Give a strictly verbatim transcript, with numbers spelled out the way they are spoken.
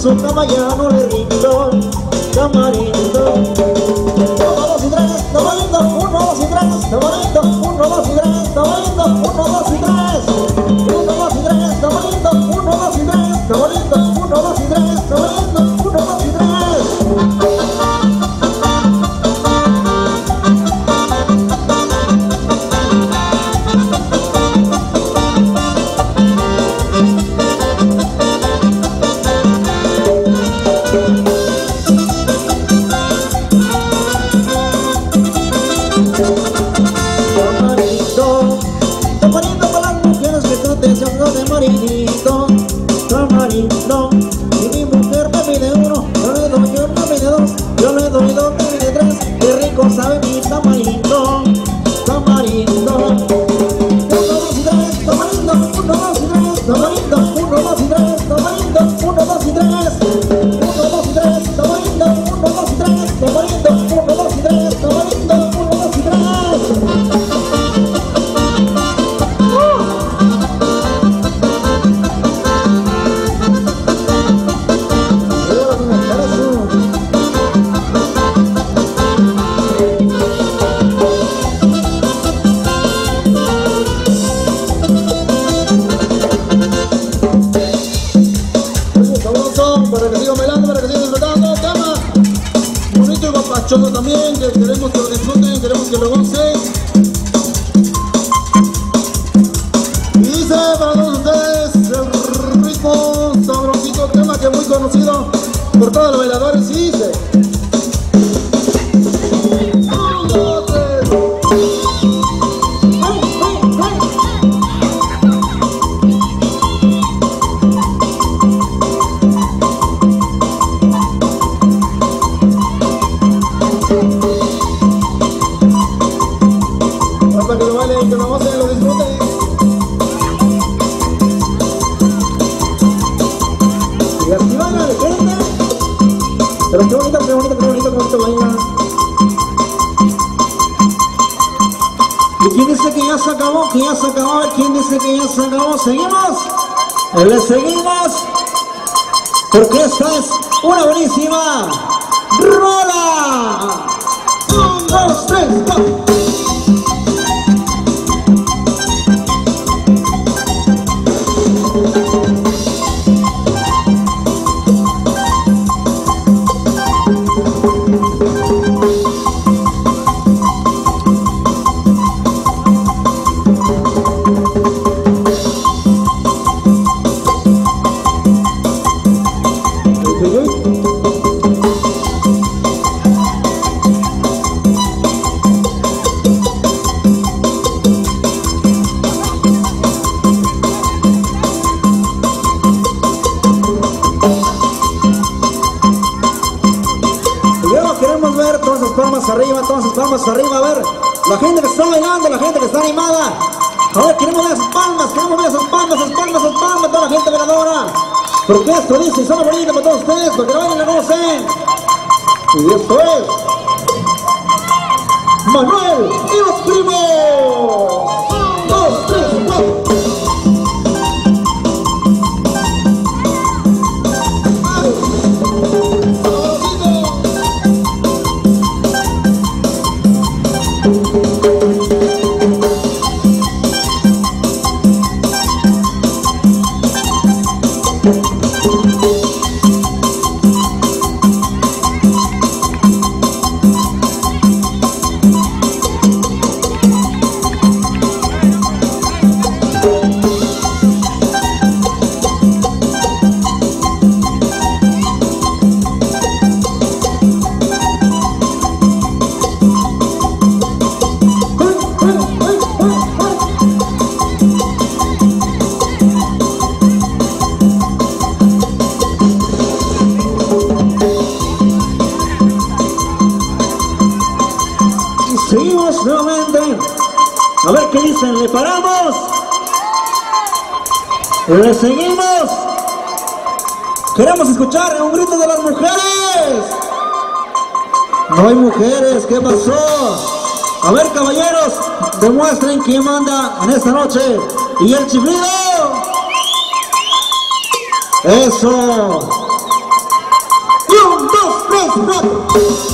su cama ya no le rindo, camarito. Uno, dos y tres, camarito, uno, dos y tres, camarito, uno, dos y tres, camarito, uno, dos y tres, uno, dos y tres, camarito, uno, dos y tres, camarito, uno, dos y tres, camarito, uno, dos y tres. Camarito, camarito, y mi mujer me pide uno, yo le doy uno, me pide dos, yo le doy dos, me pide tres, qué rico sabe mi tamarito, tamarito. Uno, dos y tres, tamarito, uno, dos y tres, tamarito, uno, dos y tres, tamarito, uno, dos y tres, uno, dos y tres, tamarito, uno, dos y tres, tamarito, uno, dos y tres, tamarito, uno, dos y tres. Choco también, que queremos que lo disfruten, queremos que lo gocen. Y dice para todos ustedes el ritmo sabrosito, tema que es muy conocido por todos los bailadores. Y dice: un, dos, tres. Para que lo bailen, que lo gocen, lo disfruten. Y activan a la gente. Pero qué bonito, qué bonito, qué bonito, qué bonito baila. ¿Y quién dice que ya se acabó? Que ya se acabó. A ver, ¿quién dice que ya se acabó? ¿Seguimos? Le seguimos. Porque esta es una buenísima rola. Un, dos, tres, go. Queremos ver todas sus palmas arriba, todas sus palmas arriba. A ver, la gente que está bailando, la gente que está animada. A ver, queremos ver sus palmas, queremos ver sus palmas, sus palmas, sus palmas, toda la gente veladora. Porque esto dice, y suena bonito para todos ustedes, porque lo bailen y lo conocen. Y esto es Manuel y los primos. Un, dos, tres, cuatro. Seguimos nuevamente. A ver qué dicen. ¿Le paramos? ¿Le seguimos? Queremos escuchar un grito de las mujeres. No hay mujeres. ¿Qué pasó? A ver, caballeros, demuestren quién manda en esta noche. Y el chiflido. Eso. tres, cuatro.